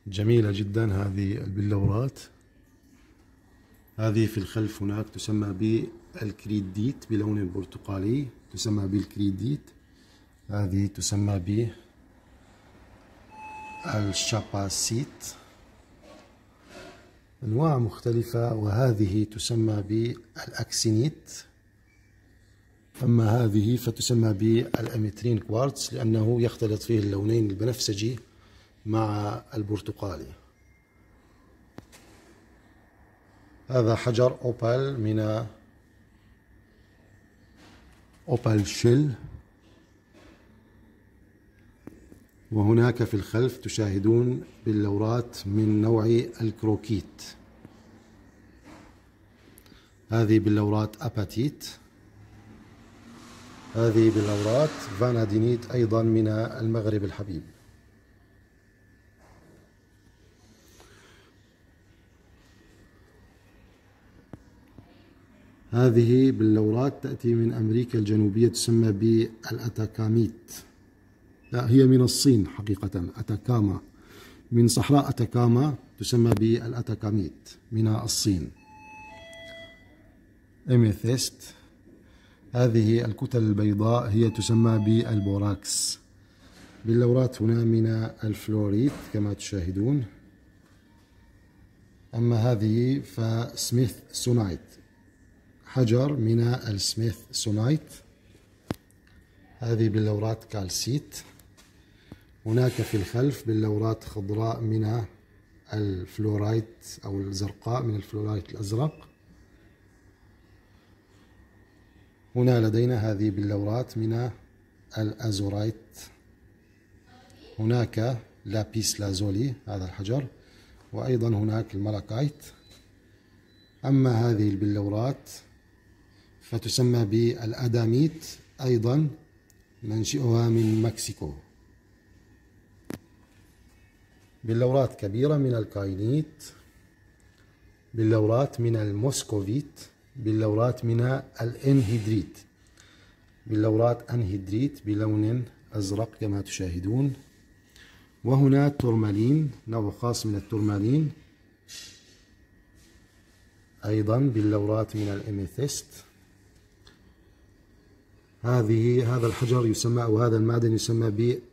جميلة جدا هذه البلورات. هذه في الخلف هناك تسمى بالكريديت بلون برتقالي، تسمى بالكريديت. هذه تسمى بالشاباسيت، أنواع مختلفة. وهذه تسمى بالأكسينيت. أما هذه فتسمى بالأميترين كوارتز لأنه يختلط فيه اللونين البنفسجي مع البرتقالي. هذا حجر أوبال من أوبال شيل. وهناك في الخلف تشاهدون بلورات من نوع الكروكيت. هذه بلورات أباتيت. هذه بلورات فانادينيت أيضا من المغرب الحبيب. هذه بلورات تأتي من أمريكا الجنوبية، تسمى بالأتاكاميت. لا، هي من الصين حقيقة. أتاكاما، من صحراء أتاكاما، تسمى بالأتاكاميت من الصين. إميثيست. هذه الكتل البيضاء هي تسمى بالبوراكس. بلورات هنا من الفلوريت كما تشاهدون. أما هذه فسميث سونايت، حجر من السميث سونايت. هذه بلورات كالسيت. هناك في الخلف بلورات خضراء من الفلورايت أو الزرقاء من الفلورايت الأزرق. هنا لدينا هذه بلورات من الأزورايت. هناك لابيس لازولي هذا الحجر، وأيضا هناك المالاكايت. أما هذه البلورات فتسمى بالأداميت، أيضا منشئها من مكسيكو. بلورات كبيرة من الكاينيت. بلورات من الموسكوفيت. بلورات من الانهيدريت. بلورات انهيدريت بلون أزرق كما تشاهدون. وهنا تورمالين، نوع خاص من التورمالين. أيضا بلورات من الإميثيست. هذا الحجر يسمى، أو هذا المعدن يسمى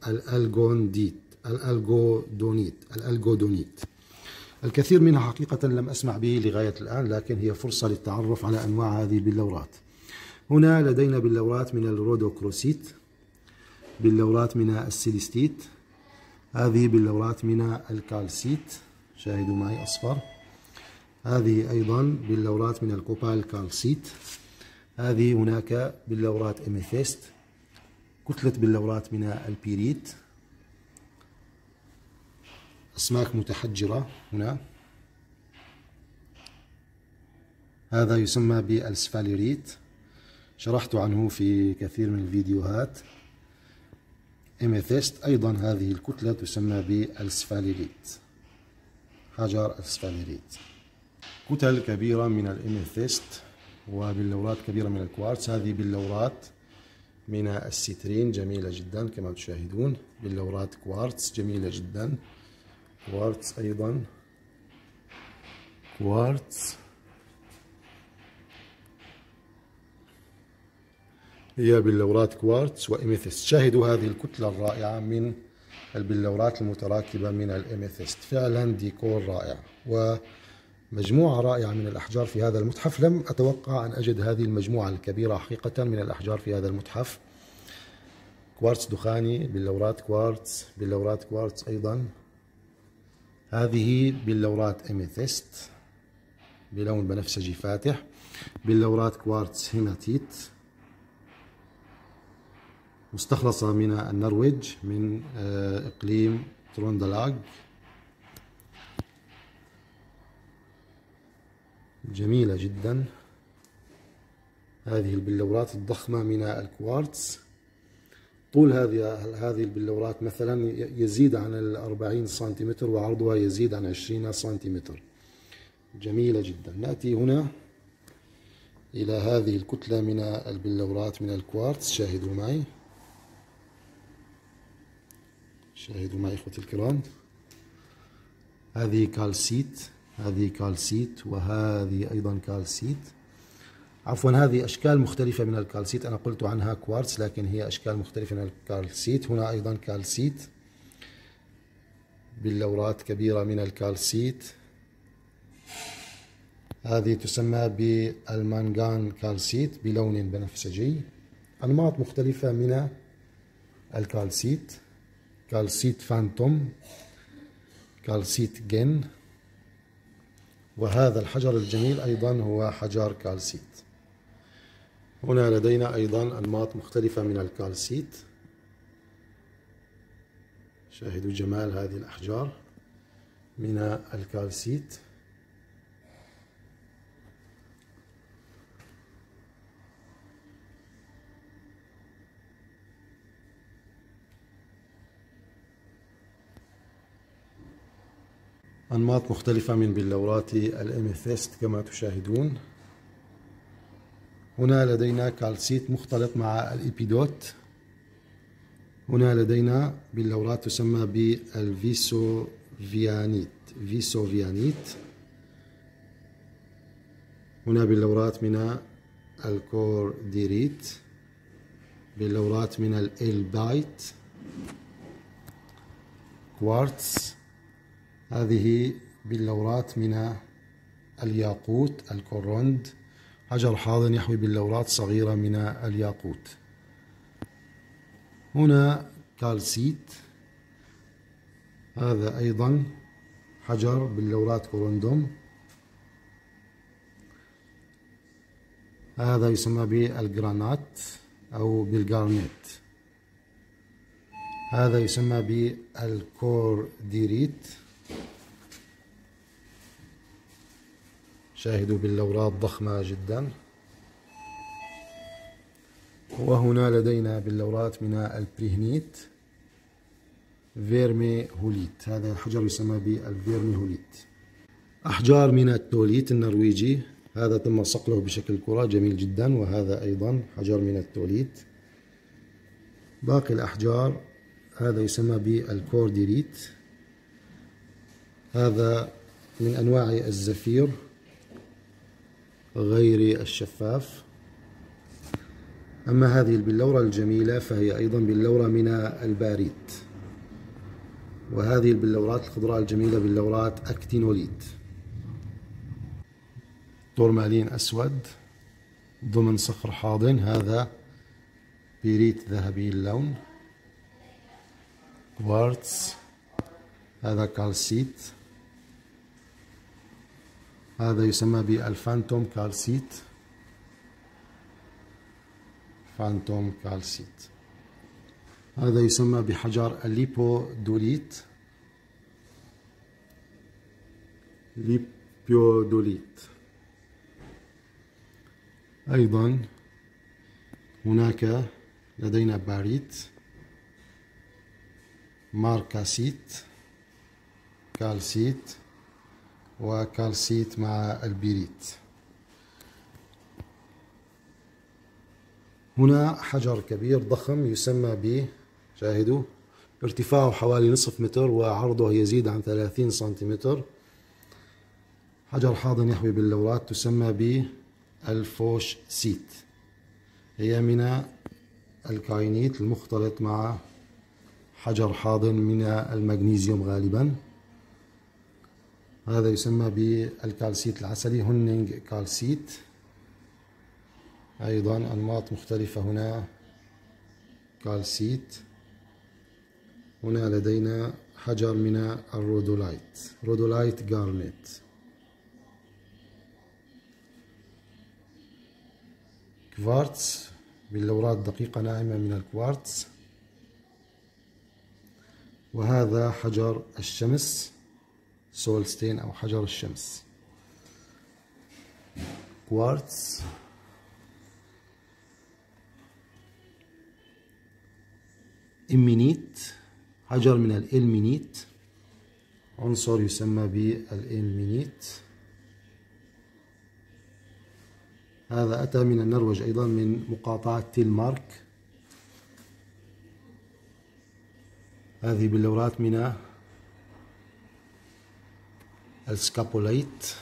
الألغودونيت. الكثير منها حقيقة لم أسمع به لغاية الآن، لكن هي فرصة للتعرف على أنواع هذه البلورات. هنا لدينا بلورات من الرودوكروسيت. بلورات من السيليستيت. هذه بلورات من الكالسيت، شاهدوا معي أصفر. هذه أيضا بلورات من الكوبال كالسيت. هذه هناك بلورات إميثيست. كتلة بلورات من البيريت. أسماك متحجرة هنا. هذا يسمى بالسفاليريت، شرحت عنه في كثير من الفيديوهات. إميثيست أيضا هذه الكتلة تسمى بالسفاليريت، حجر السفاليريت. كتل كبيرة من الإميثيست وبلورات كبيرة من الكوارتز. هذه بلورات من السيترين جميلة جدا كما تشاهدون. بلورات كوارتز جميلة جدا. كوارتز أيضا كوارتز. هي بلورات كوارتز وإميثيست. شاهدوا هذه الكتلة الرائعة من البلورات المتراكبة من الإميثيست. فعلا ديكور رائع ومجموعة رائعة من الأحجار في هذا المتحف. لم أتوقع أن أجد هذه المجموعة الكبيرة حقيقة من الأحجار في هذا المتحف. كوارتز دخاني، بلورات كوارتز، بلورات كوارتز أيضا. هذه بلورات إميثيست بلون بنفسجي فاتح. بلورات كوارتز هيماتيت مستخلصة من النرويج من إقليم تروندلاغ. جميلة جدا هذه البلورات الضخمة من الكوارتز. طول هذه البلورات مثلا يزيد عن 40 سنتيمتر، وعرضها يزيد عن 20 سنتيمتر. جميلة جدا. نأتي هنا إلى هذه الكتلة من البلورات من الكوارتز. شاهدوا معي، شاهدوا معي إخوتي الكرام. هذه كالسيت، هذه كالسيت، وهذه أيضا كالسيت. عفوا هذه أشكال مختلفة من الكالسيت، أنا قلت عنها كوارتز لكن هي أشكال مختلفة من الكالسيت. هنا أيضا كالسيت بلورات كبيرة من الكالسيت. هذه تسمى بالمانغان كالسيت بلون بنفسجي. أنماط مختلفة من الكالسيت: كالسيت فانتوم، كالسيت جن. وهذا الحجر الجميل أيضا هو حجر كالسيت. هنا لدينا أيضا أنماط مختلفة من الكالسيت. شاهدوا جمال هذه الأحجار من الكالسيت. أنماط مختلفة من بلورات الأميثيست كما تشاهدون. هنا لدينا كالسيت مختلط مع الإبيدوت. هنا لدينا بلورات تسمى بالفيسوفيانيت، فيسوفيانيت. هنا بلورات من الكورديريت، بلورات من الإلبايت، كوارتز. هذه بلورات من الياقوت، الكوروند، حجر حاضن يحوي بلورات صغيرة من الياقوت. هنا كالسيت، هذا أيضا حجر بلورات كوروندوم. هذا يسمى بالجرانات أو بالجارنيت. هذا يسمى بالكورديريت. شاهدوا بلورات ضخمة جدا. وهنا لدينا بلورات من البريهنيت، فيرمي هوليت. هذا الحجر يسمى بالفيرمي هوليت. أحجار من التوليت النرويجي، هذا تم صقله بشكل كرة جميل جدا، وهذا أيضا حجر من التوليت. باقي الأحجار هذا يسمى بالكورديريت. هذا من أنواع الزفير غير الشفاف. أما هذه البلورة الجميلة فهي أيضا بلورة من الباريت. وهذه البلورات الخضراء الجميلة بلورات أكتينوليت. تورمالين أسود ضمن صخر حاضن، هذا بيريت ذهبي اللون. كوارتز، هذا كالسيت. هذا يسمى بالفانتوم كالسيت، فانتوم كالسيت. هذا يسمى بحجر الليبودوليت، ليبودوليت. أيضا هناك لدينا باريت، ماركاسيت، كالسيت، وكالسيت مع البيريت. هنا حجر كبير ضخم يسمى ب، شاهدوا، ارتفاعه حوالي نصف متر وعرضه يزيد عن 30 سنتيمتر. حجر حاضن يحوي بلورات تسمى بالفوشسيت. هي من الكاينيت المختلط مع حجر حاضن من المغنيسيوم غالبا. هذا يسمى بالكالسيت العسلي، هونينج كالسيت. أيضا أنماط مختلفة هنا كالسيت. هنا لدينا حجر من الرودولايت، رودولايت جارنيت. كوارتز بلورات دقيقة ناعمة من الكوارتز. وهذا حجر الشمس، سولستين أو حجر الشمس. كوارتز. إمينيت، حجر من الإلمينيت، عنصر يسمى بالإلمينيت. هذا أتى من النرويج أيضا من مقاطعة تيلمارك. هذه بلورات من السكابولايت.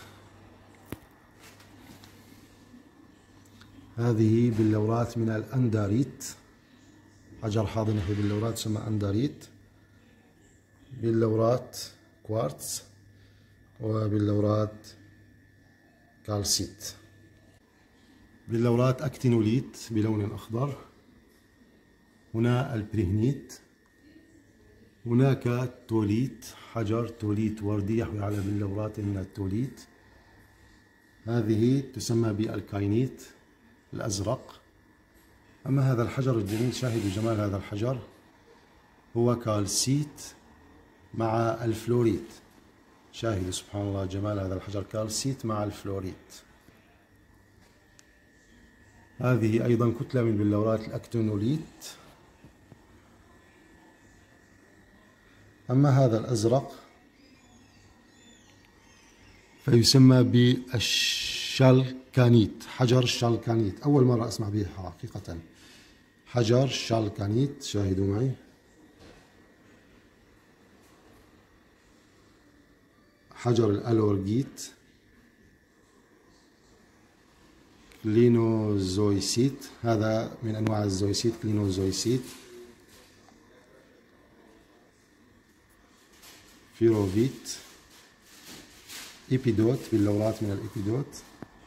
هذه بلورات من الأنداريت، حجر حاضن يحوي باللورات يسمى أنداريت. بلورات كوارتز وبلورات كالسيت. بلورات أكتينوليت بلون أخضر. هنا البريهنيت. هناك توليت، حجر توليت وردي يحوي على بلورات من التوليت. هذه تسمى بالكاينيت الأزرق. أما هذا الحجر الجميل، شاهدوا جمال هذا الحجر، هو كالسيت مع الفلوريت. شاهدوا سبحان الله جمال هذا الحجر، كالسيت مع الفلوريت. هذه أيضا كتلة من بلورات الأكتينوليت. أما هذا الأزرق فيسمى بالشالكانيت، حجر الشالكانيت. أول مرة أسمع به حقيقة، حجر الشالكانيت. شاهدوا معي. حجر الألورجيت، كلينوزويسيت، هذا من أنواع الزويسيت، كلينوزويسيت. فيروفيت، إيبيدوت، بلورات من الإيبيدوت.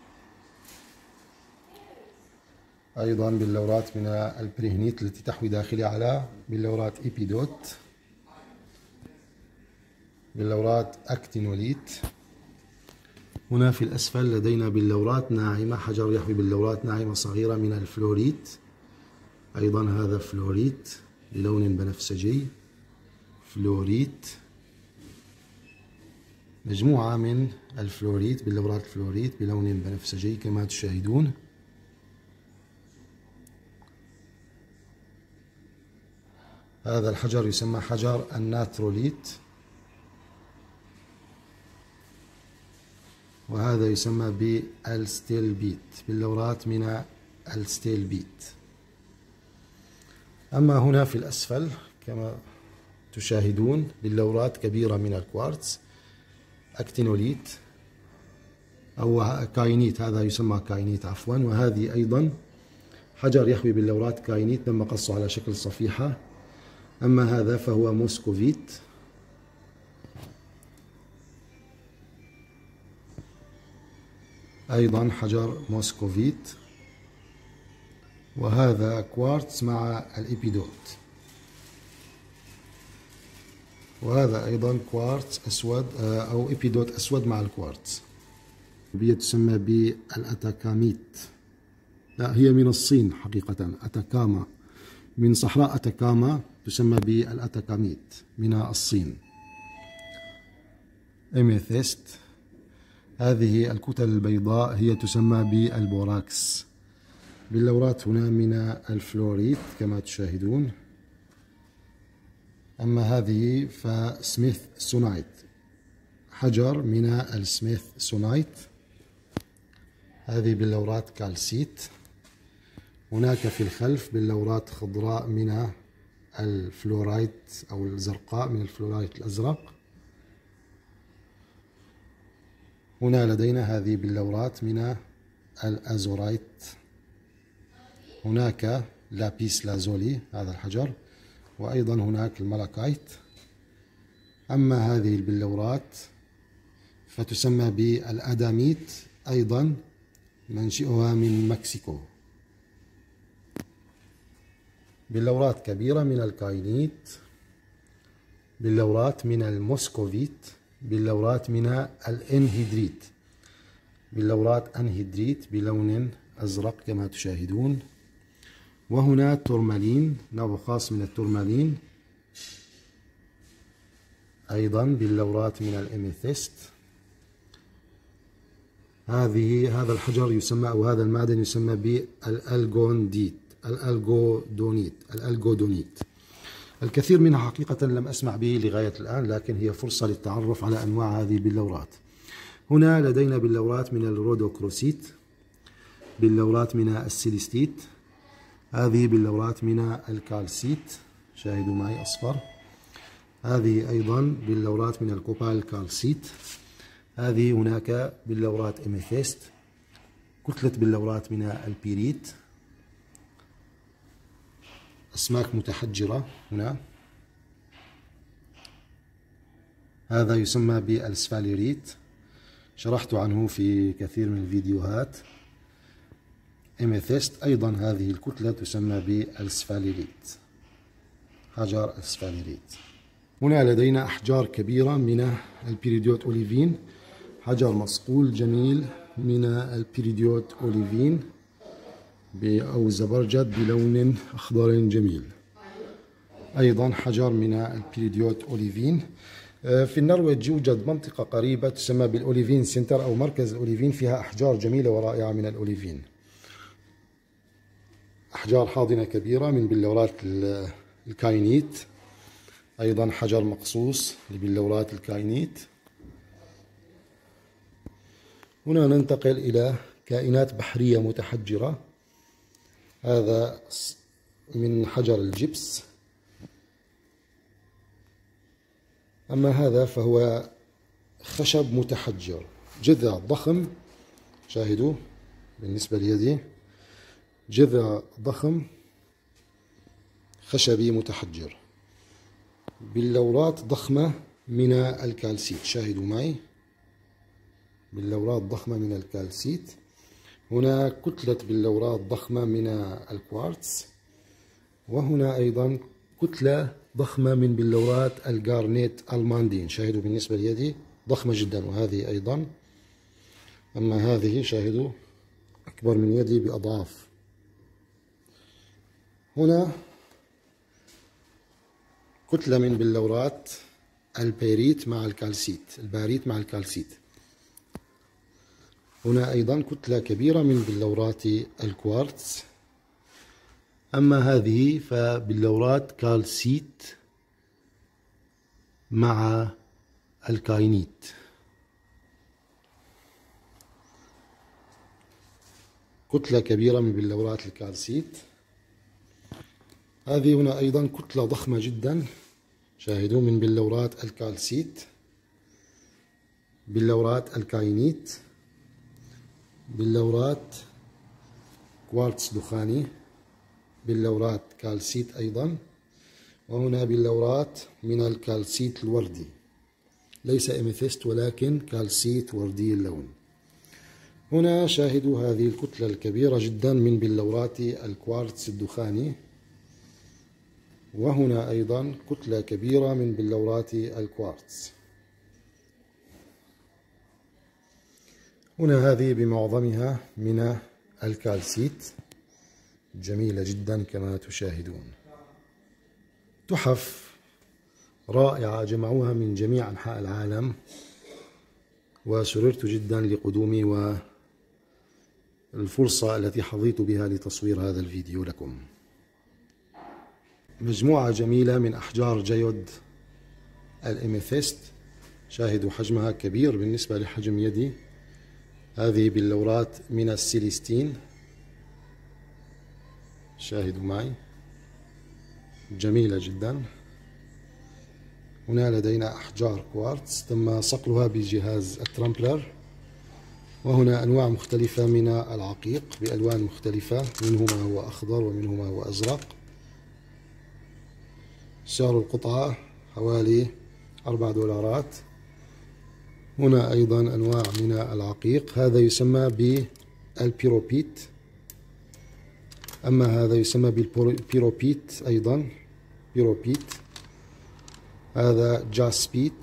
أيضا بلورات من البريهنيت التي تحوي داخلها على بلورات إيبيدوت. بلورات أكتينوليت. هنا في الأسفل لدينا بلورات ناعمة، حجر يحوي بلورات ناعمة صغيرة من الفلوريت. أيضا هذا فلوريت بلون بنفسجي، فلوريت، مجموعة من الفلوريت، بلورات الفلوريت بلون بنفسجي كما تشاهدون. هذا الحجر يسمى حجر الناتروليت، وهذا يسمى بالستيلبيت، بلورات من الستيلبيت. أما هنا في الأسفل كما تشاهدون بلورات كبيرة من الكوارتز، أكتينوليت أو كاينيت، هذا يسمى كاينيت عفوا. وهذه أيضا حجر يحوي بلورات كاينيت، تم قصه على شكل صفيحة. أما هذا فهو موسكوفيت. أيضا حجر موسكوفيت. وهذا كوارتز مع الإيبيدوت. وهذا أيضا كوارتز أسود أو إيبيدوت أسود مع الكوارتز. تسمى بالأتاكاميت. لا، هي من الصين حقيقة، أتاكاما، من صحراء أتاكاما تسمى بالأتاكاميت من الصين. أميثيست، هذه الكتل البيضاء هي تسمى بالبوراكس. باللورات هنا من الفلوريت كما تشاهدون. أما هذه فسميث سونايت، حجر من السميث سونايت. هذه بلورات كالسيت. هناك في الخلف بلورات خضراء من الفلورايت أو الزرقاء من الفلورايت الأزرق. هنا لدينا هذه بلورات من الأزورايت. هناك لابيس لازولي، هذا الحجر، وأيضا هناك المالاكايت. أما هذه البلورات فتسمى بالأداميت، أيضا منشئها من مكسيكو. بلورات كبيرة من الكاينيت، بلورات من الموسكوفيت، بلورات من الانهيدريت، بلورات انهيدريت بلون أزرق كما تشاهدون. وهنا تورمالين، نوع خاص من التورمالين، أيضا بلورات من الأميثيست. هذا الحجر يسمى أو هذا المعدن يسمى الألغودونيت. الكثير منها حقيقة لم أسمع به لغاية الآن، لكن هي فرصة للتعرف على أنواع هذه البلورات. هنا لدينا بلورات من الرودوكروسيت، بلورات من السيليستيت. هذه بلورات من الكالسيت، شاهدوا معي أصفر. هذه أيضا بلورات من الكوبال كالسيت. هذه هناك بلورات إميثيست، كتلة بلورات من البيريت، أسماك متحجرة هنا، هذا يسمى بالسفاليريت، شرحت عنه في كثير من الفيديوهات. إميثيست أيضا هذه الكتلة تسمى بالسفاليريت، حجر السفاليريت. هنا لدينا أحجار كبيرة من البيريديوت أوليفين، حجر مصقول جميل من البيريديوت أوليفين أو زبرجد بلون أخضر جميل، أيضا حجر من البيريديوت أوليفين. في النرويج يوجد منطقة قريبة تسمى بالأوليفين سنتر أو مركز الأوليفين، فيها أحجار جميلة ورائعة من الأوليفين، أحجار حاضنة كبيرة من بلورات الكاينيت، أيضا حجر مقصوص لبلورات الكاينيت. هنا ننتقل إلى كائنات بحرية متحجرة، هذا من حجر الجبس، أما هذا فهو خشب متحجر، جذع ضخم، شاهدوا بالنسبة ليدي جذع ضخم خشبي متحجر، بلورات ضخمة من الكالسيت، شاهدوا معي بلورات ضخمة من الكالسيت. هنا كتلة بلورات ضخمة من الكوارتز، وهنا أيضا كتلة ضخمة من بلورات الجارنيت الماندين، شاهدوا بالنسبة ليدي ضخمة جدا، وهذه أيضا، أما هذه شاهدوا أكبر من يدي بأضعاف. هنا كتلة من بلورات البيريت مع الكالسيت، الباريت مع الكالسيت. هنا أيضا كتلة كبيرة من بلورات الكوارتز، أما هذه فبلورات كالسيت مع الكاينيت. كتلة كبيرة من بلورات الكالسيت. هذه هنا أيضا كتلة ضخمة جدا، شاهدوا من بلورات الكالسيت، بلورات الكاينيت، بلورات كوارتز دخاني، بلورات كالسيت أيضا، وهنا بلورات من الكالسيت الوردي، ليس إميثيست ولكن كالسيت وردي اللون. هنا شاهدوا هذه الكتلة الكبيرة جدا من بلورات الكوارتز الدخاني، وهنا أيضا كتلة كبيرة من بلورات الكوارتز. هنا هذه بمعظمها من الكالسيت، جميلة جدا كما تشاهدون، تحف رائعة جمعوها من جميع أنحاء العالم، وسررت جدا لقدومي والفرصة التي حظيت بها لتصوير هذا الفيديو لكم. مجموعة جميلة من أحجار جيود الإميثيست، شاهدوا حجمها كبير بالنسبة لحجم يدي. هذه بلورات من السيليستين، شاهدوا معي جميلة جدا. هنا لدينا أحجار كوارتز تم صقلها بجهاز الترامبلر، وهنا أنواع مختلفة من العقيق بألوان مختلفة، منه ما هو أخضر ومنه ما هو أزرق. سعر القطعة حوالي $4. هنا أيضا أنواع من العقيق، هذا يسمى بالبيروبيت، أما هذا يسمى بالبيروبيت أيضا، بيروبيت. هذا جاسبيت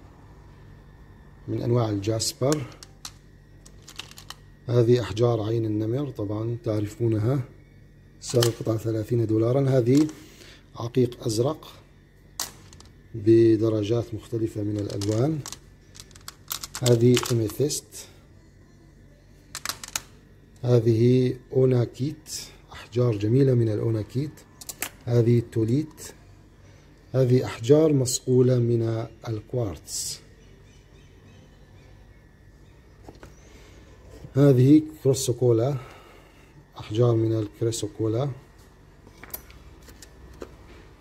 من أنواع الجاسبر. هذه أحجار عين النمر، طبعا تعرفونها، سعر القطعة $30. هذه عقيق أزرق بدرجات مختلفة من الألوان. هذه إميثيست. هذه أوناكيت، أحجار جميلة من الأوناكيت. هذه توليت. هذه أحجار مصقولة من الكوارتز. هذه كريسوكولا، أحجار من الكريسوكولا.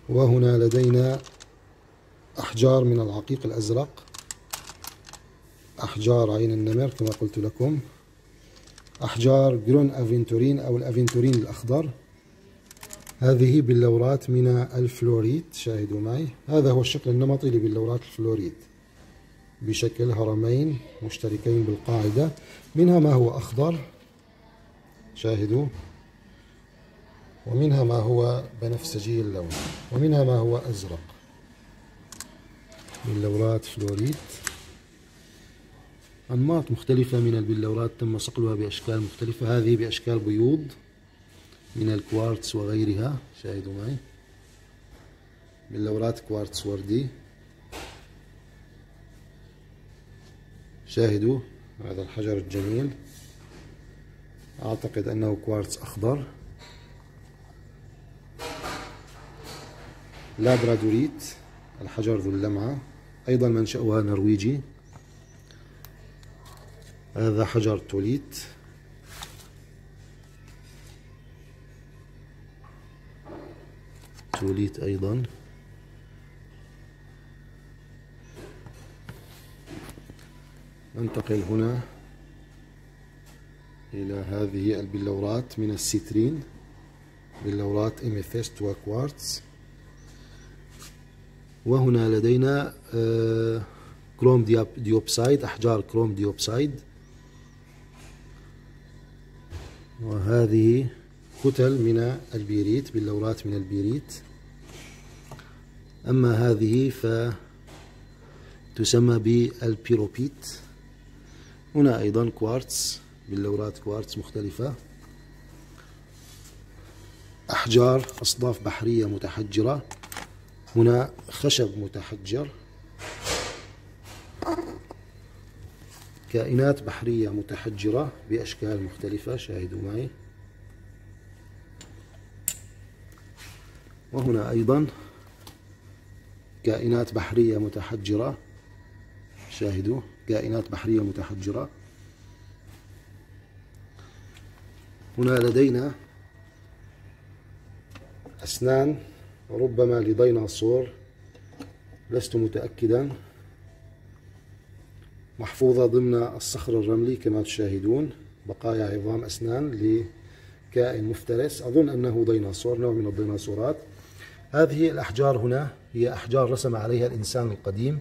وهنا لدينا أحجار من العقيق الأزرق. أحجار عين النمر كما قلت لكم، أحجار جرون أفنتورين أو الأفنتورين الأخضر. هذه بلورات من الفلوريت، شاهدوا معي. هذا هو الشكل النمطي لبلورات الفلوريت بشكل هرمين مشتركين بالقاعدة. منها ما هو أخضر، شاهدوا، ومنها ما هو بنفسجي اللون، ومنها ما هو أزرق. بلورات فلوريت، أنماط مختلفة من البلورات تم صقلها بأشكال مختلفة. هذه بأشكال بيوض من الكوارتز وغيرها، شاهدوا معي. بلورات كوارتز وردي، شاهدوا هذا الحجر الجميل، أعتقد أنه كوارتز أخضر. لابرادوريت، الحجر ذو اللمعة، أيضا منشأها نرويجي. هذا حجر توليت، توليت أيضا. ننتقل هنا إلى هذه البلورات من السيترين، بلورات إميثيست وكوارتز. وهنا لدينا كروم ديوبسايد، أحجار كروم ديوبسايد. وهذه كتل من البيريت، بلورات من البيريت. أما هذه فتسمى بالبيروبيت. هنا أيضا كوارتز، بلورات كوارتز مختلفة. أحجار أصداف بحرية متحجرة. هنا خشب متحجر، كائنات بحرية متحجرة بأشكال مختلفة، شاهدوا معي. وهنا أيضا كائنات بحرية متحجرة، شاهدوا، كائنات بحرية متحجرة. هنا لدينا أسنان ربما لديناصور، لست متأكدا، محفوظة ضمن الصخر الرملي كما تشاهدون. بقايا عظام أسنان لكائن مفترس، أظن أنه ديناصور، نوع من الديناصورات. هذه الأحجار هنا هي أحجار رسم عليها الإنسان القديم،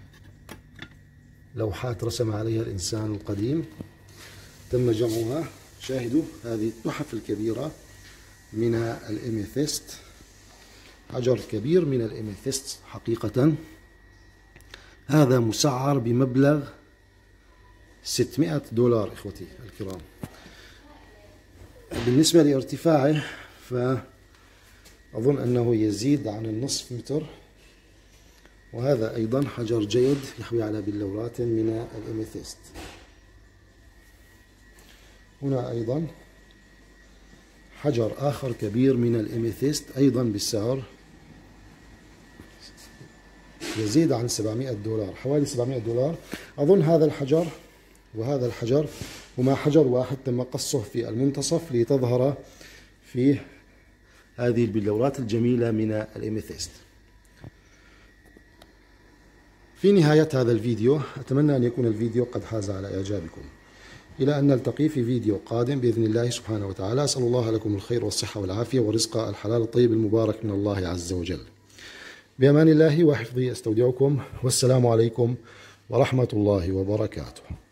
لوحات رسم عليها الإنسان القديم، تم جمعها. شاهدوا هذه التحف الكبيرة من الإميثيست، حجر كبير من الإميثيست حقيقة. هذا مسعر بمبلغ 600 دولار إخوتي الكرام. بالنسبة لارتفاعه فأظن أنه يزيد عن النصف متر. وهذا أيضا حجر جيد يحوي على بلورات من الإميثيست. هنا أيضا حجر آخر كبير من الإميثيست، أيضا بالسعر يزيد عن 700 دولار، حوالي 700 دولار. أظن هذا الحجر وهذا الحجر هما حجر واحد، تم قصه في المنتصف لتظهر فيه هذه البلورات الجميلة من الإميثيست. في نهاية هذا الفيديو أتمنى أن يكون الفيديو قد حاز على إعجابكم. إلى أن نلتقي في فيديو قادم بإذن الله سبحانه وتعالى. أسأل الله لكم الخير والصحة والعافية ورزق الحلال الطيب المبارك من الله عز وجل. بأمان الله وحفظه أستودعكم، والسلام عليكم ورحمة الله وبركاته.